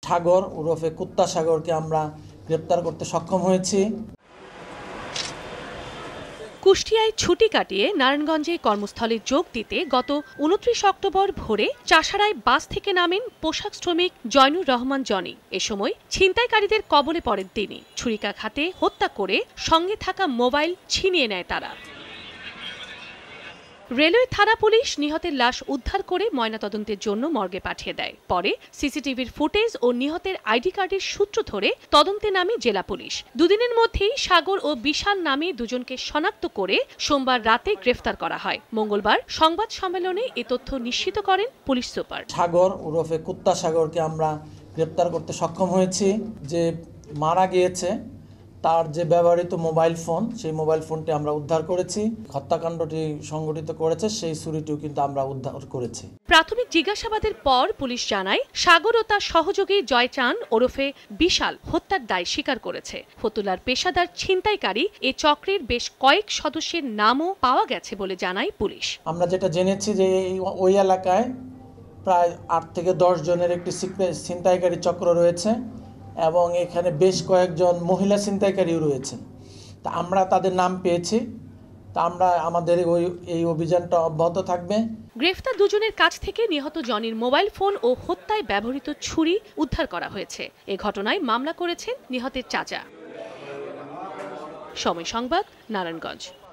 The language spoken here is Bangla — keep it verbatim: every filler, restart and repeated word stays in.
সাগর ওরফে কুত্তা সাগরকে আমরা গ্রেপ্তার করতে সক্ষম হয়েছি। কুষ্টিয়ায় ছুটি কাটিয়ে নারায়ণগঞ্জে কর্মস্থলে যোগ দিতে গত উনত্রিশ অক্টোবর ভোরে চাষারায় বাস থেকে নামেন পোশাক শ্রমিক জয়নুর রহমান জনি। এ সময় ছিনতাইকারীদের কবলে পড়েন তিনি। ছুরিকাঘাতে হত্যা করে সঙ্গে থাকা মোবাইল ছিনিয়ে নেয় তারা। রেলওয়ে থানা পুলিশ নিহতের লাশ উদ্ধার করে ময়নাতদন্তের জন্য মর্গে পাঠিয়ে দেয়। পরে সিসিটিভির ফুটেজ ও নিহতের আইডি কার্ডের সূত্র ধরে তদন্তে নামে জেলা পুলিশ। দুদিনের মধ্যেই সাগর ও বিশাল নামে দুজনকে শনাক্ত করে সোমবার রাতে গ্রেফতার করা হয়। মঙ্গলবার সংবাদ সম্মেলনে এ তথ্য নিশ্চিত করেন পুলিশ সুপার। সাগর ওরফে কুত্তা সাগরকে আমরা গ্রেপ্তার করতে সক্ষম হয়েছি। যে মারা গিয়েছে তার যে ব্যবহৃত মোবাইল ফোন, সেই মোবাইল ফোনটি আমরা উদ্ধার করেছি। হত্যাকাণ্ডটি সংঘটিত করেছে সেই ছুরিটিও কিন্তু আমরা উদ্ধার করেছি। প্রাথমিক জিজ্ঞাসাবাদের পর পুলিশ জানায় সাগর ও তার সহযোগী জয়চান ওরফে বিশাল হত্যার দায় স্বীকার করেছে। ফতুল্লার পেশাদার ছিনতাইকারী এ চক্রের বেশ কয়েক সদস্যের নামও পাওয়া গেছে বলে জানায় পুলিশ। আমরা যেটা জেনেছি যে ওই এলাকায় প্রায় আট থেকে দশ জনের একটি ছিনতাইকারী চক্র রয়েছে এবং এখানে বেশ কয়েকজন মহিলা ছিনতাইকারীও রয়েছেন। তা আমরা তাদের নাম পেয়েছি। তা আমরা আমাদের ওই এই অভিযানটা অব্যাহত থাকবে। গ্রেফতার দুজনের কাছ থেকে নিহত জনির মোবাইল ফোন ও হত্যায় ব্যবহৃত ছুরি উদ্ধার করা হয়েছে। এ ঘটনায় মামলা করেছেন নিহতের চাচা। সময় সংবাদ, নারায়ণগঞ্জ।